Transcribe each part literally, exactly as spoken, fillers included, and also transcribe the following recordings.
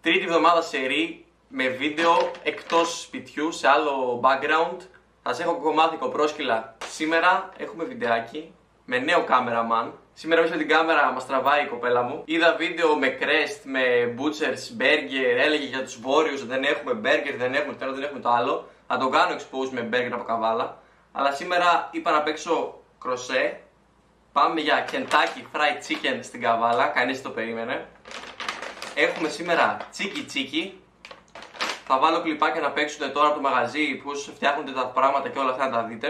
Τρίτη εβδομάδα σερί με βίντεο εκτός σπιτιού σε άλλο background. Θα σας έχω κομμάτι κοπρόσκυλα. Σήμερα έχουμε βιντεάκι με νέο κάμεραμαν. Σήμερα πίσω την κάμερα μας τραβάει η κοπέλα μου. Είδα βίντεο με Crest, με Butchers, Burger, έλεγε για τους βόρειους δεν έχουμε Burger, δεν έχουμε το ένα, δεν έχουμε το άλλο. Θα το κάνω expose με Burger από Καβάλα. Αλλά σήμερα είπα να παίξω κροσέ. Πάμε για Kentucky Fried Chicken στην Καβάλα, κανείς το περίμενε. Έχουμε σήμερα τσίκι τσίκι. Θα βάλω κλιπάκια να παίξουν τώρα από το μαγαζί, πώς φτιάχνονται τα πράγματα και όλα αυτά να τα δείτε.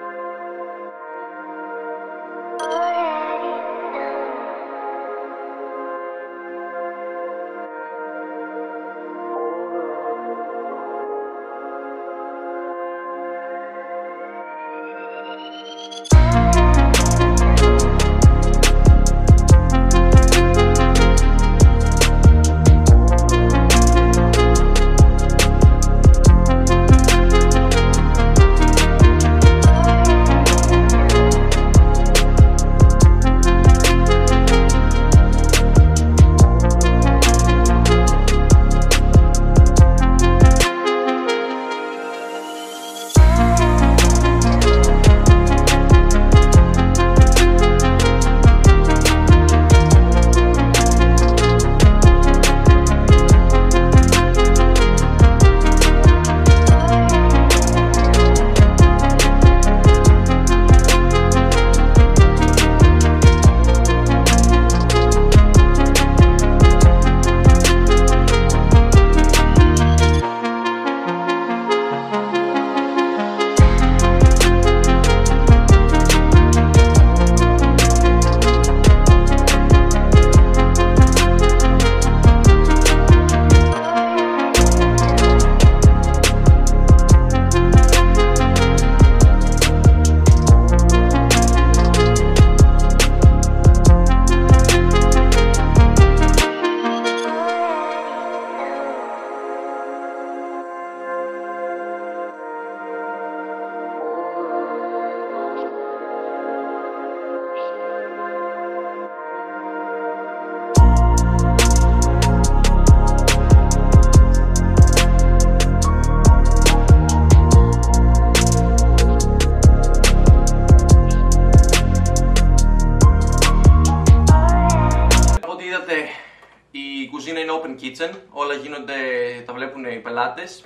Η κουζίνα είναι open kitchen, όλα γίνονται, τα βλέπουν οι πελάτες.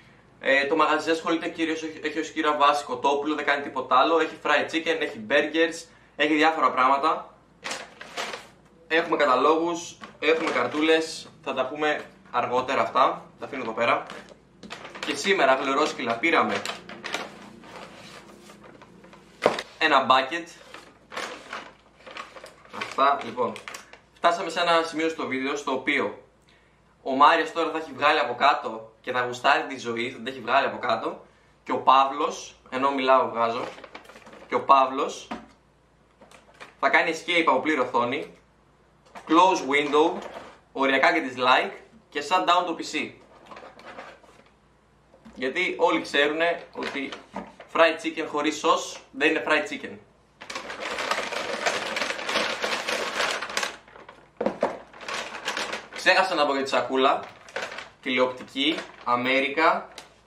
Ε, το μαγαζί ασχολείται κυρίως, έχει ως κύρα βάση κοτόπουλο, δεν κάνει τίποτα άλλο. Έχει fried chicken, έχει burgers, έχει διάφορα πράγματα. Έχουμε καταλόγους, έχουμε καρτούλες, θα τα πούμε αργότερα αυτά, τα αφήνω εδώ πέρα. Και σήμερα γλερόσκυλα πήραμε ένα bucket. Αυτά λοιπόν. Φτάσαμε σε ένα σημείο στο βίντεο στο οποίο ο Μάριας τώρα θα έχει βγάλει από κάτω και θα γουστάρει τη ζωή, θα την έχει βγάλει από κάτω. Και ο Παύλος, ενώ μιλάω βγάζω, και ο Παύλος θα κάνει escape από πλήρη οθόνη, close window, οριακά και dislike και shut down το πι σι. Γιατί όλοι ξέρουν ότι fried chicken χωρίς sauce δεν είναι fried chicken. Ξέχασα να πω για τη σακούλα, τηλεοπτική, Αμέρικα,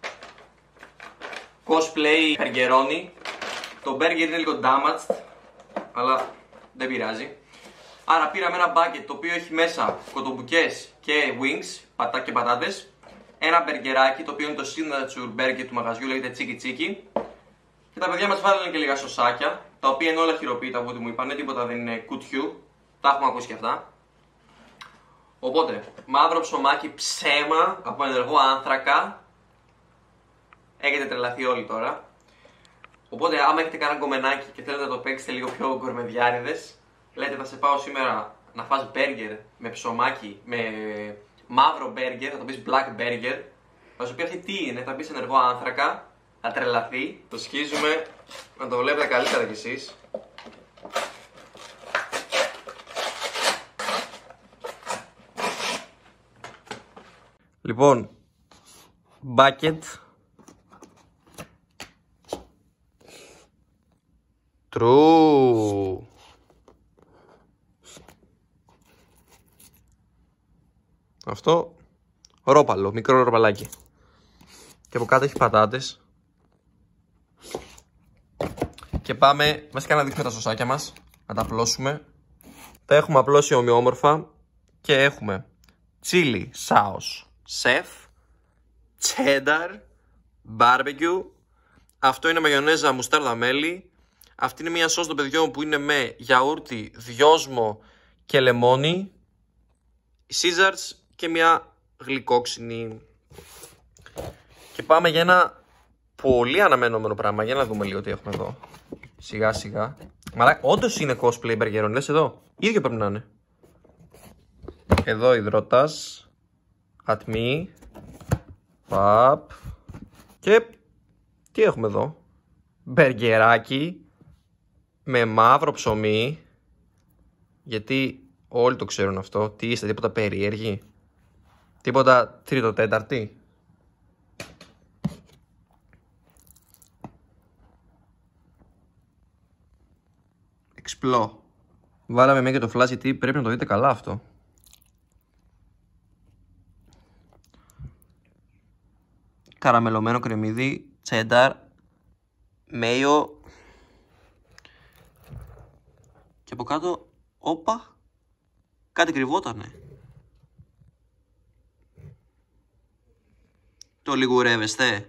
cosplay, μπεργκερόνι. Το burger είναι λίγο damaged, αλλά δεν πειράζει. Άρα πήραμε ένα bucket το οποίο έχει μέσα κοτομπουκές και wings, πατά και πατάτες. Ένα μπεργκεράκι το οποίο είναι το signature burger του μαγαζιού, λέγεται τσίκι τσίκι. Και τα παιδιά μας βάλανε και λίγα σωσάκια, τα οποία είναι όλα χειροποίητα από ό,τι μου είπανε, τίποτα δεν είναι κουτιού, τα έχουμε ακούσει και αυτά. Οπότε, μαύρο ψωμάκι ψέμα από ενεργό άνθρακα. Έχετε τρελαθεί όλοι τώρα. Οπότε, άμα έχετε κανένα γκομενάκι και θέλετε να το παίξετε λίγο πιο γκορμεδιάριδες, λέτε θα σε πάω σήμερα να φας μπέργκερ με ψωμάκι, με μαύρο μπέργκερ, θα το πεις black burger. Θα σου πει αυτή τι είναι, θα πεις ενεργό άνθρακα, θα τρελαθεί. Το σχίζουμε να το βλέπετε καλύτερα κι εσείς. Λοιπόν, bucket, true, αυτό Ρόπαλο, μικρό ροπαλάκι. Και από κάτω έχει πατάτες. Και πάμε, βασικά να δείξουμε τα σωσάκια μας, να τα απλώσουμε. Τα έχουμε απλώσει ομοιόμορφα και έχουμε chili sauce chef, cheddar, barbecue. Αυτό είναι μαγιονέζα μουστάρδα μέλι. Αυτή είναι μια σως των παιδιών που είναι με γιαούρτι, δυόσμο και λεμόνι, Caesars και μια γλυκόξινη. Και πάμε για ένα πολύ αναμενόμενο πράγμα. Για να δούμε λίγο τι έχουμε εδώ. Σιγά σιγά. Μαλάκα, όντως είναι cosplay μπεργκερών, λες εδώ. Ίδιο πρέπει να είναι. Εδώ υδρότας, ατμή, παπ. Και τι έχουμε εδώ. Μπεργκεράκι με μαύρο ψωμί. Γιατί όλοι το ξέρουν αυτό. Τι είστε, τίποτα περίεργοι? Τίποτα τρίτο τέταρτη? Εξπλό. Βάλαμε μία και το φλάζ γιατί πρέπει να το δείτε καλά αυτό. Καραμελωμένο κρεμμύδι, τσένταρ, μέιο. Και από κάτω, όπα, κάτι κρυβότανε. Το λιγουρεύεστε?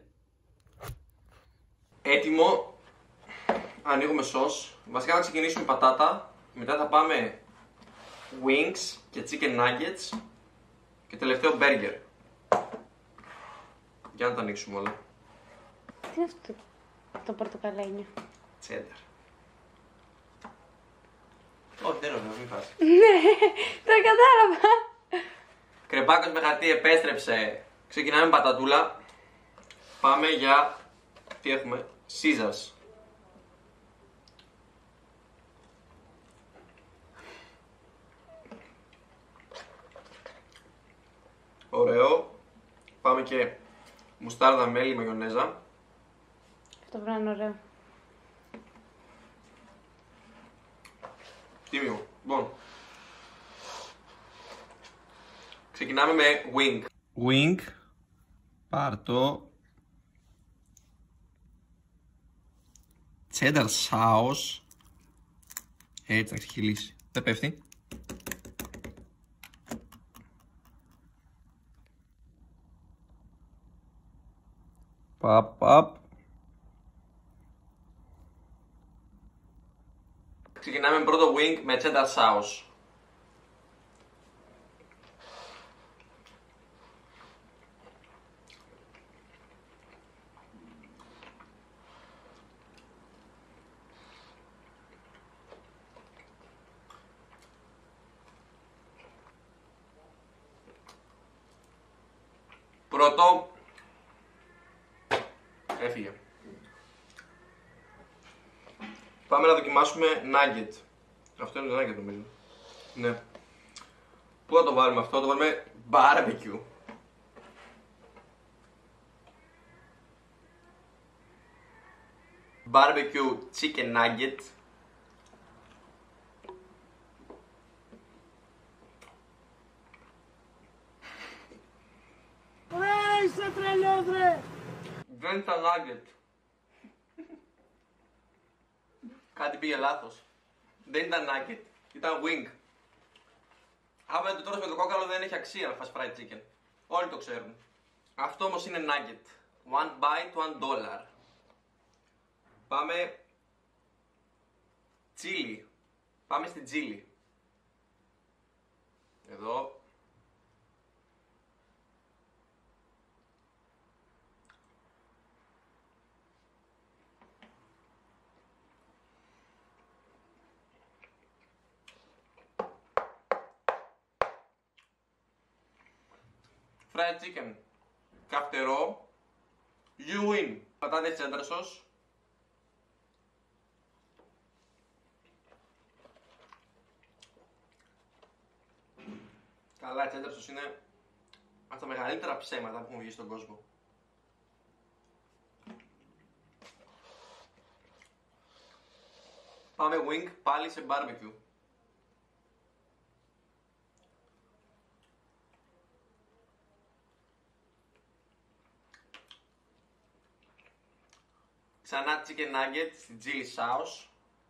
Έτοιμο. Ανοίγουμε σως. Βασικά θα ξεκινήσουμε πατάτα. Μετά θα πάμε wings και chicken nuggets. Και τελευταίο burger. Για να τα ανοίξουμε όλα. Τι είναι αυτό το πορτοκαλένιο? Τσένταρ. Όχι, δεν είναι, μην φας. Ναι, το κατάλαβα. Κρεπάκος με χαρτί επέστρεψε. Ξεκινάμε με πατατούλα. Πάμε για, τι έχουμε, Caesars. Ωραίο. Πάμε και μουστάρδα, μέλι, μαγιονέζα. Αυτό πρέπει να είναι ωραίο. Τίμιο. Λοιπόν. Ξεκινάμε με wing. Wing. Πάρ' το. Cheddar sauce. Έτσι να ξεχυλήσει. Δεν πέφτει. Παπ, παπ. Ξεκινάμε με πρώτο wing με cheddar sauce. Πρώτο έφυγε. Πάμε να δοκιμάσουμε nugget. Αυτό είναι το nugget νομίζω. Ναι. Πού θα το βάλουμε αυτό? Το βάλουμε barbecue. Barbecue chicken nugget. Ρε, είσαι τρελός ρε! Δεν ήταν nugget. Κάτι πήγε λάθος. Δεν ήταν nugget, ήταν wing. Άμα δεν το τρως με το κόκαλο δεν έχει αξία να φας fried chicken. Όλοι το ξέρουν. Αυτό όμως είναι nugget. One bite, one dollar. Πάμε chili. Πάμε στη chili. Εδώ. Fried chicken. Καυτερό. You win. Πατάτες cheddar sauce. Καλά, η cheddar sauce είναι από τα μεγαλύτερα ψέματα που έχουν βγει στον κόσμο. Πάμε wing πάλι σε barbecue. Ξανά chicken nugget στην chili sauce.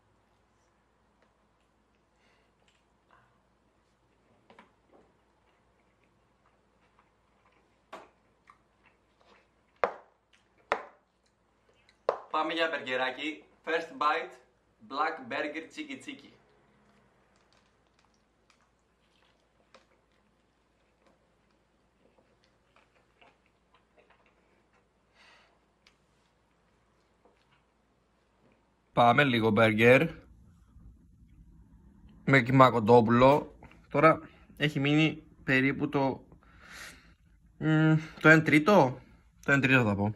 Πάμε για μπεργκεράκι. First bite, black burger τσίκι τσίκι. Πάμε λίγο μπέργκερ με κιμά κοντόπουλο. Τώρα έχει μείνει περίπου το μ, το ένα τρίτο. Το ένα τρίτο θα πω.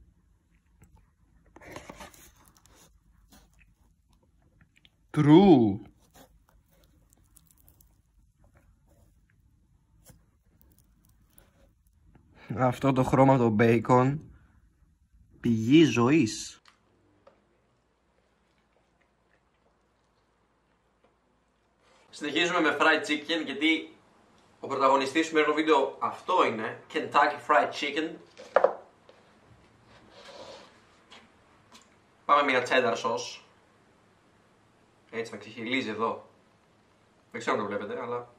True. Αυτό το χρώμα το bacon, πηγή ζωής. Συνεχίζουμε με fried chicken, γιατί ο πρωταγωνιστής του σημερινού βίντεο αυτό είναι Kentucky Fried Chicken. Πάμε μια cheddar sauce. Έτσι να ξεχυλίζει εδώ. Δεν ξέρω αν το βλέπετε, αλλά...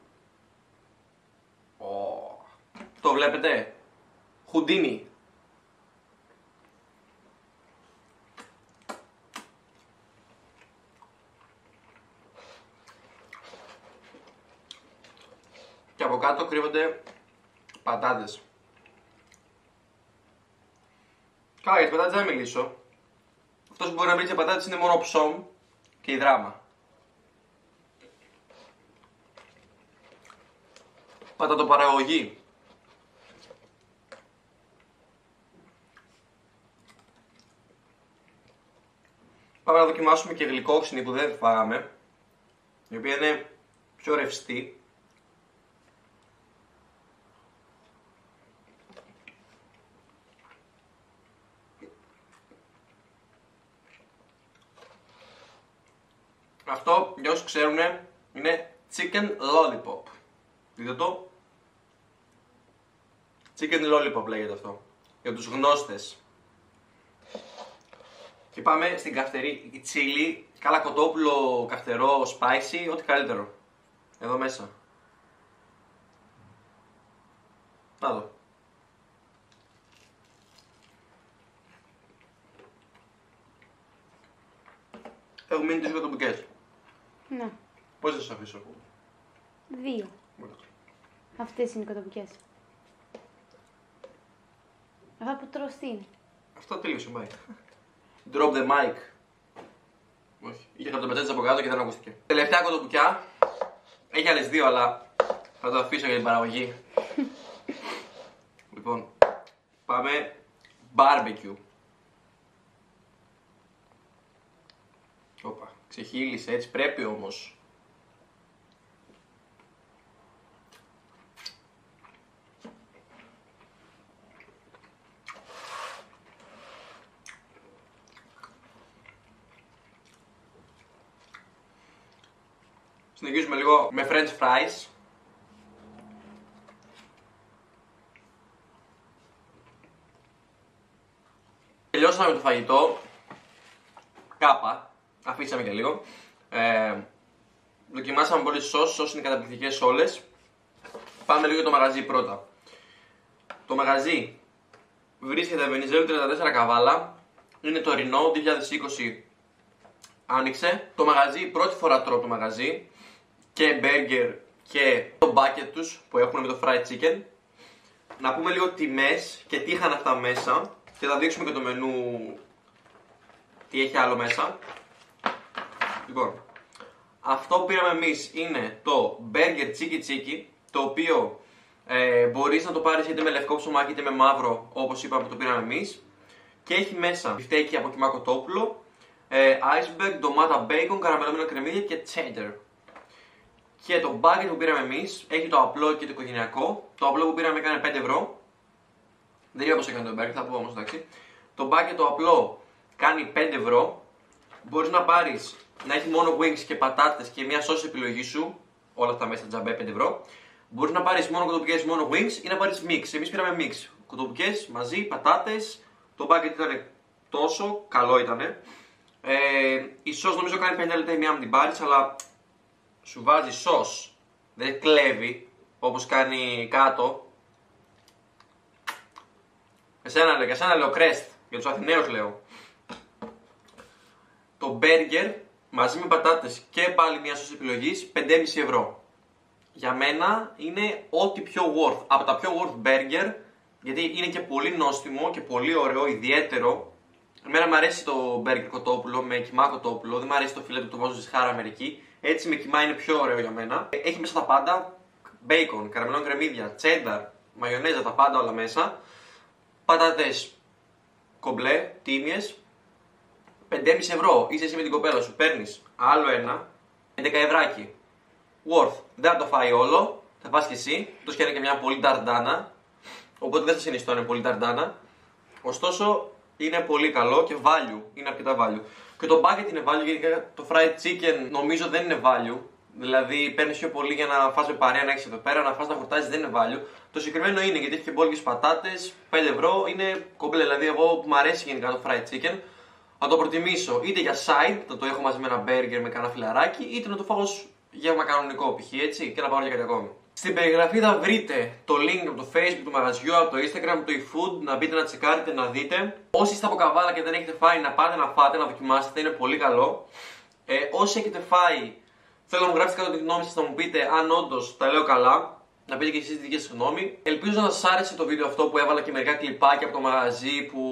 Oh. Το βλέπετε. Χουντίνι. Και από κάτω κρύβονται πατάτες. Καλά, για τις πατάτες δεν θα μιλήσω. Αυτός που μπορεί να μιλήσει για πατάτες είναι μόνο ο ψώμ και η δράμα. Πατατοπαραγωγή. Πάμε να δοκιμάσουμε και γλυκόξινη που δεν φάγαμε, η οποία είναι πιο ρευστή. Αυτό, για όσους ξέρουν, είναι chicken lollipop. Δείτε το. Chicken lollipop λέγεται αυτό. Για τους γνώστες. Και πάμε στην καυτερή τσίλι. Καλά κοτόπουλο, καυτερό, spicy, ό,τι καλύτερο. Εδώ μέσα. Να δω. Έχουν μείνει τις κοτοπικές. Ναι. Πώς θα σας αφήσω? Δύο. Αυτές είναι οι κοτοπικές. Αυτά που τρως τι είναι? Αυτό τελείωσε, πάει. Drop the mic. Όχι. Είχε χαρτοπετσέτες από κάτω και δεν ακούστηκε. Τελευταία κοτοπουκιά. Έχει άλλες δύο, αλλά θα το αφήσω για την παραγωγή. Λοιπόν, πάμε barbecue. Όπα, ξεχύλισε, έτσι πρέπει όμως. Συνεχίζουμε λίγο με french fries. Τελειώσαμε το φαγητό. Κάπα. Αφήσαμε και λίγο. Ε, δοκιμάσαμε πολλές σώσεις, σώσεις είναι καταπληκτικές όλες. Πάμε λίγο για το μαγαζί πρώτα. Το μαγαζί βρίσκεται Βενιζέλου τριάντα τέσσερα Καβάλα. Είναι τωρινό, δύο χιλιάδες είκοσι άνοιξε. Το μαγαζί, πρώτη φορά τρώω το μαγαζί. Και μπέργκερ και το bucket τους που έχουν με το fried chicken. Να πούμε λίγο τιμές και τι είχαν αυτά μέσα. Και θα δείξουμε και το μενού τι έχει άλλο μέσα. Λοιπόν, αυτό που πήραμε εμείς είναι το burger τσίκι τσίκι, το οποίο ε, μπορείς να το πάρεις είτε με λευκό ψωμάκι είτε με μαύρο, όπως είπαμε το πήραμε εμείς. Και έχει μέσα μπιφτέκι από κιμά κοτόπουλο, ε, iceberg, ντομάτα bacon, καραμελωμένο κρεμμύδι και cheddar. Και το bucket που πήραμε εμείς έχει το απλό και το οικογενειακό. Το απλό που πήραμε έκανε πέντε ευρώ. Δεν είπα πως έκανε το bucket, θα πω όμως εντάξει. Το bucket το απλό κάνει πέντε ευρώ. Μπορείς να πάρεις, να έχει μόνο wings και πατάτες και μια σώση επιλογή σου. Όλα αυτά μέσα τζαμπέ πέντε ευρώ. Μπορείς να πάρεις μόνο κοτοπικές, μόνο wings ή να πάρεις mix. Εμείς πήραμε mix. Κοτοπικές μαζί, πατάτες. Το bucket ήταν τόσο, καλό ήτανε. Ε, η σως νομίζω κάνει πενήντα λεπτά η μία με την πάρεις, αλλά σου βάζει σως, δεν κλέβει όπως κάνει κάτω. Εσένα λέω, εσένα λέω Crest, για τους Αθηναίους λέω. Το burger μαζί με πατάτες και πάλι μια σως επιλογής πέντε κόμμα πέντε ευρώ. Για μένα είναι ό,τι πιο worth, από τα πιο worth burger, γιατί είναι και πολύ νόστιμο και πολύ ωραίο, ιδιαίτερο. Εμένα μου αρέσει το burger κοτόπουλο με κιμά κοτόπουλο, δεν μου αρέσει το φιλέτο που το βάζω στη σχάρα Αμερική. Έτσι με κιμά είναι πιο ωραίο για μένα. Έχει μέσα τα πάντα, bacon, καραμελόν κρεμμύδια, cheddar, μαγιονέζα, τα πάντα όλα μέσα. Πατάτες κομπλέ, τίμιες, πέντε κόμμα πέντε ευρώ. Είσαι εσύ με την κοπέλα σου, παίρνεις άλλο ένα, έντεκα ευράκι. Worth. Δεν θα το φάει όλο, θα φας και εσύ. Τόσο και είναι και μια πολύ ταρντάνα. Οπότε δεν θα συνιστώ είναι πολύ ταρντάνα. Ωστόσο είναι πολύ καλό και value. Είναι αρκετά value. Και το bucket είναι value, γιατί το fried chicken νομίζω δεν είναι value. Δηλαδή παίρνεις πιο πολύ για να φας με παρέα, να έχεις εδώ πέρα, να φας να χορτάζεις, δεν είναι value. Το συγκεκριμένο είναι γιατί έχει και μπόλικες πατάτες, πέντε ευρώ, είναι κομπλέ. Δηλαδή εγώ που μου αρέσει γενικά το fried chicken, θα το προτιμήσω είτε για side, να το έχω μαζί με ένα burger με κανένα φιλαράκι, είτε να το φάω γεύμα κανονικό π.χ. έτσι και να πάρω για κάτι ακόμη. Στην περιγραφή θα βρείτε το link από το Facebook του μαγαζιού, από το Instagram, το eFood, να μπείτε να τσεκάρετε, να δείτε. Όσοι είστε από Καβάλα και δεν έχετε φάει, να πάτε να φάτε, να δοκιμάσετε, είναι πολύ καλό. Ε, όσοι έχετε φάει, θέλω να μου γράψετε κάτω τη γνώμη σας, να μου πείτε αν όντως τα λέω καλά, να πείτε και εσείς τη δική σας γνώμη. Ελπίζω να σας άρεσε το βίντεο αυτό που έβαλα και μερικά κλιπάκια από το μαγαζί που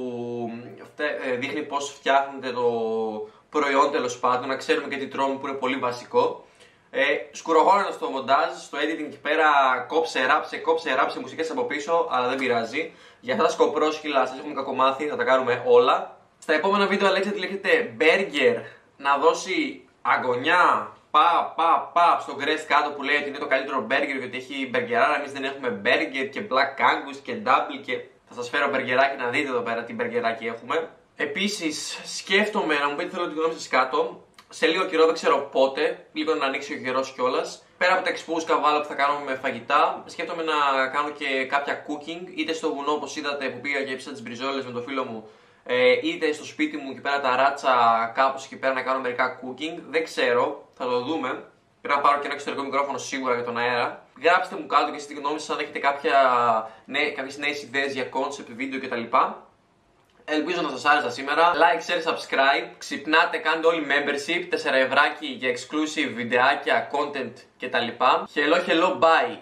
δείχνει πώς φτιάχνετε το προϊόν, τέλος πάντων, να ξέρουμε και τι τρώμε που είναι πολύ βασικό. Ε, σκουρογόνατα στο μοντάζ, στο editing εκεί πέρα, κόψε, ράψε, κόψε, ράψε μουσικές από πίσω, αλλά δεν πειράζει. Για αυτά τα σκοπρόσχυλα σας έχουμε κακομάθει, θα τα κάνουμε όλα. Στα επόμενα βίντεο Αλέξα τη λέγεται burger, να δώσει αγωνιά, πα, πα, πα, στο Crest κάτω που λέει ότι είναι το καλύτερο burger γιατί έχει μπεργκεράρα, εμείς δεν έχουμε burger και black angus και double και θα σας φέρω μπεργκεράκι να δείτε εδώ πέρα τι μπεργκεράκι έχουμε. Επίσης σκέφτομαι να μου πείτε θέλω τη γνώμη σας κάτω. Σε λίγο καιρό, δεν ξέρω πότε, λίγο να ανοίξει ο καιρός κιόλας. Πέρα από τα expose Καβάλα που θα κάνουμε με φαγητά, σκέφτομαι να κάνω και κάποια cooking, είτε στο βουνό όπως είδατε που πήγα και έψα τις μπριζόλες με το φίλο μου, ε, είτε στο σπίτι μου και πέρα τα ράτσα κάπως εκεί πέρα να κάνω μερικά cooking. Δεν ξέρω, θα το δούμε. Πρέπει να πάρω και ένα εξωτερικό μικρόφωνο σίγουρα για τον αέρα. Γράψτε μου κάτω και στη γνώμη σας αν έχετε κάποια, ναι, κάποιες νέες ιδέες για concept, βίντεο κτλ. Ελπίζω να σας άρεσα σήμερα. Like, share, subscribe. Ξυπνάτε, κάντε όλοι membership. τέσσερα ευράκι για exclusive βιντεάκια, content κτλ. Hello, hello, bye.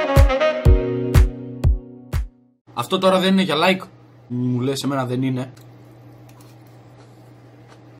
Αυτό τώρα δεν είναι για like. Μου λες εμένα δεν είναι.